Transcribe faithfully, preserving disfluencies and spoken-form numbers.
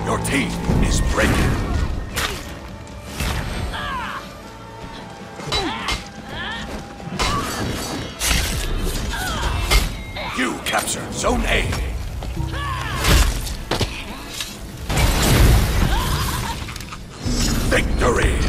Your team is breaking. You capture Zone A. Victory!